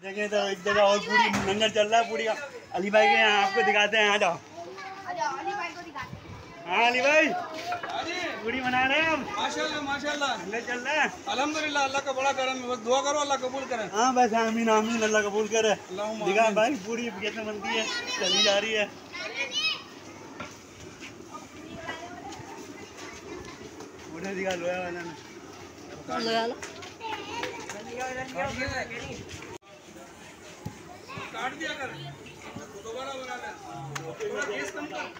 देखें तो एक जगह और पूरी लंगर चल रहा है पूरी का। अली भाई के यहाँ आपको दिखाते हैं, आ जाओ। अली भाई को दिखाते हैं। हाँ अली भाई पूरी बना रहे हैं हम। माशाल्लाह माशाल्लाह चल रहा है अल्हम्दुलिल्लाह। अल्लाह का बड़ा करम है, बस दुआ करो अल्लाह कबूल करे। हाँ बस आमीन आमीन, अल्लाह कबूल करे। दिखा भाई पूरी कितने बनती है, चली जा रही है। पूरे दिखा लोया वाला ने लगा लो। काट दिया कर, दोबारा बना ले। थोड़ा गैस कम कर।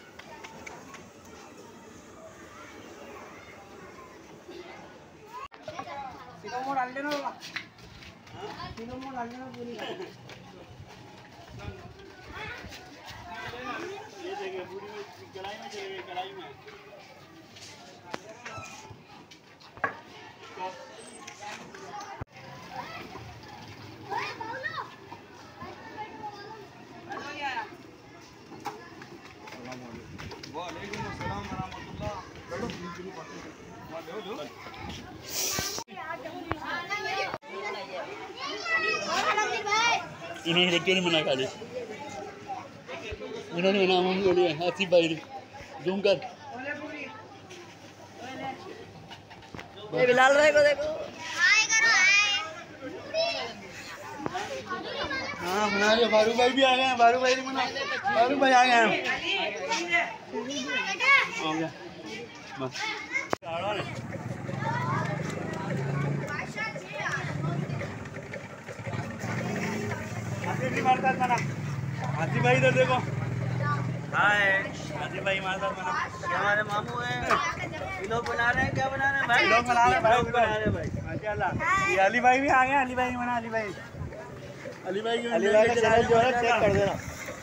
तीनों मोड़ डाल देना बाबा। तीनों मोड़ डाल देना पूरी। ये देखिए पूरी कढ़ाई में चलेगी, कढ़ाई में। वालेकुम अस्सलाम वरहमतुल्लाह। इन्होंने बच्चों ने मना खा ली, इन्होंने मना हम बोलिए आसिफ भाई जूम कर। बिलाल भाई को देखो। हाँ बना लिया, फारूक भाई भी आ गए हैं। फारूक भाई बना, फारूक भाई आ गए हैं। हो गया बस। हाथी भाई इधर देखो। हाय हाथी भाई हमारे साथ बना, हमारे मामू हैं, ये लोग बना रहे हैं। क्या बना रहे हैं भाई? लोग बना रहे हैं भाई, बना रहे हैं भाई। माशाल्लाह। ये अली भाई भी आ गए। अली भाई बना, अली भाई का चैनल जो है चेक कर देना।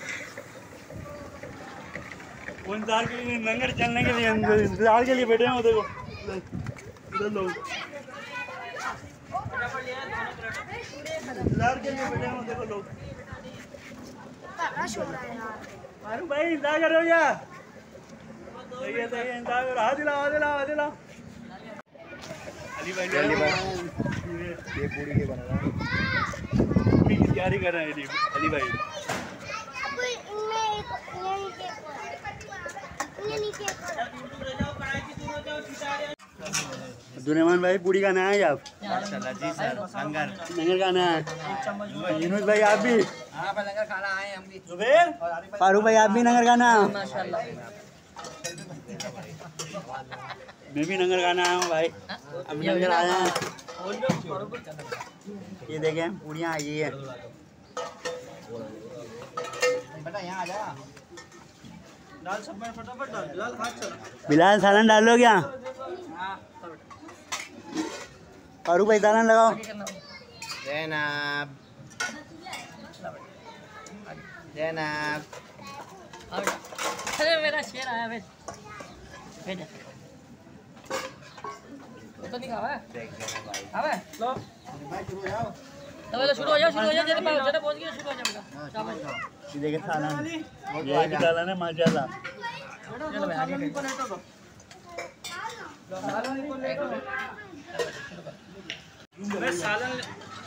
इंतजार के लिए, लंगर चलने के लिए इंतजार के लिए बैठे हैं। देखो इधर लोग इंतजार के लिए बैठे हैं। देखो लोग। फारूक भाई इंतजार कर रहे हो क्या? सही है इंतजार करो। हाथ दिलाओ हाथ दिलाओ हाथ दिलाओ। अली भाई ये पूरी के बना रहा है, पूरी की तैयारी कर रहे हैं अली भाई। अब्दुलरहमान भाई पूरी का नया है आप? जी सर। लंगर खाना है। यूनुस भाई आप भी? लंगर खाना आए हम भी। जुबैर फारूक भाई आप भी लंगर खाना? मैं भी लंगर खाना आया हूँ भाई। अभी लंगर आया है। ये देखें पूरियाँ आई है। बेटा यहाँ आ जा। लाल सब में फटाफट डाल। लाल हाथ चला। बिलाल सालन डाल लो क्या? फारूक भाई सालन लगाओ। जैनब जैनब। अरे मेरा शेर आया भाई। तो नहीं खावा है? खावा है? लो। शुरू हो जाओ जरा पहुंच गया, शुरू हो जाओ। शाबाश। ये देखिए सालन, ये भी सालन है माशाल्लाह। चलो भाई आगे सालन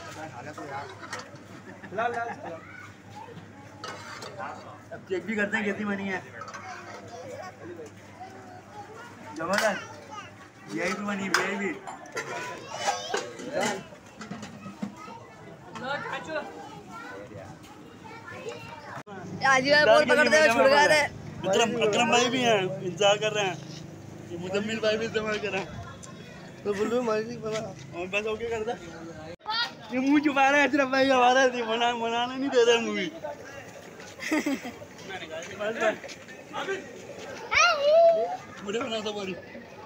लाल लाल। अब चेक भी करते हैं कितनी बनी है। जबरदस्त वीआईपी बनी, वीआईपी। बोल पकड़ते हुए छुड़ गए थे। अकरम भाई भी हैं, इंतजार कर रहे हैं। ये मुजम्मिल भाई भी इस्तेमाल कर रहे हैं। तो बोलो मर्जी बना और बस ओके कर दे। ये मुंह छुपा रहा है अशरफ भाई हमारा, मनाने नहीं दे रहे मूवी। मुझे बना था बोली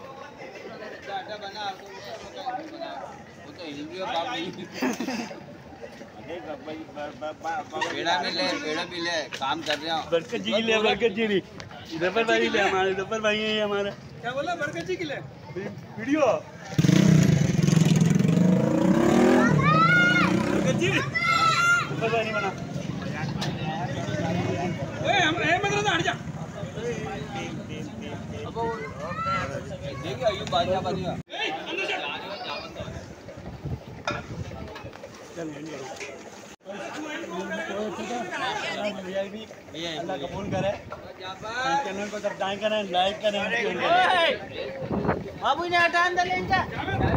पेड़ा भी ले काम कर रहे हो। बरकत जी की ले, बरकत जी की जफर भाई ले, हमारे जफर भाई है ये हमारे। क्या बोला? बरकत जी के लिए वीडियो बरकत जी जफर भाई नहीं बना। हट जा। देखिए अयूब बादशाह बनिया। चल अल्लाह कबूल करे। चैनल को सब्सक्राइब करें, लाइक करें। बाबू ने हटा अंदर ले जा।